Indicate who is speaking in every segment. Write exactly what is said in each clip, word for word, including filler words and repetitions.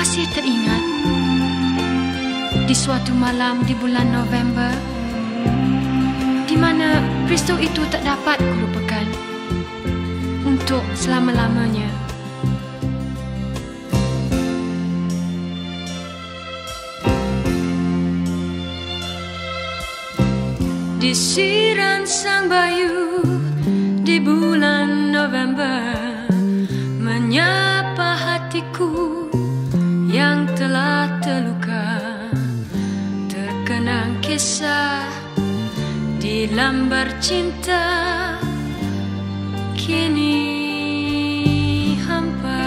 Speaker 1: masih teringat di suatu malam di bulan November, di mana peristiwa itu tak dapat kulupakan untuk selama-lamanya. Desiran sang bayu di bulan November menyapa hatiku yang telah terluka, terkenang kisah di lambar cinta kini hampa.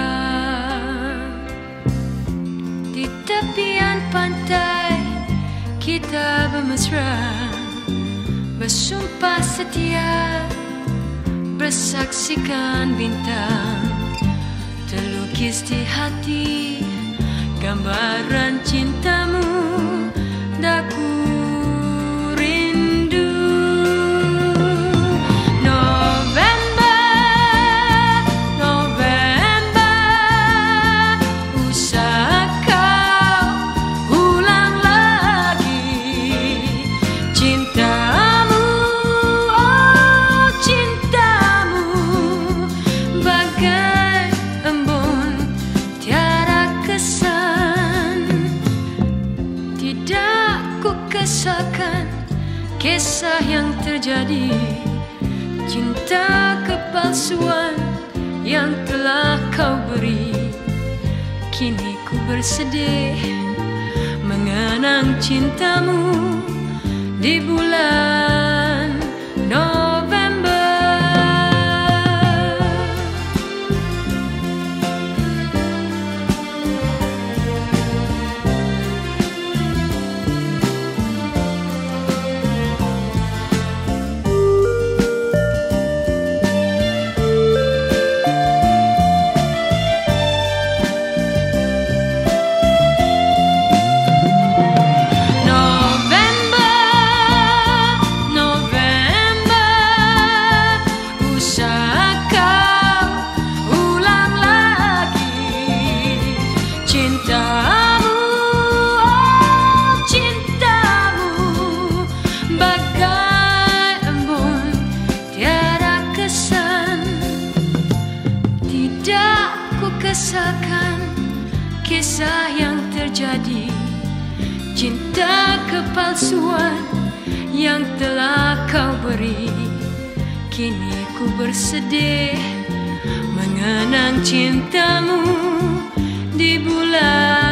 Speaker 1: Di tepian pantai kita bermesra, bersumpah setia, bersaksikan bintang, terlukis di hati gambaran cintamu, daku rindu. November, November, usah kau ulang lagi cintamu, oh cintamu, bagai embun tiada kesan. Tidak ku kesahkan kisah yang terjadi, cinta kepalsuan yang telah kau beri. Kini ku bersedih mengenang cintamu di bulan November. Cintamu, oh cintamu, bagai embun tiada kesan. Tidak ku kesahkan kisah yang terjadi, cinta kepalsuan yang telah kau beri. Kini ku bersedih mengenang cintamu di bulan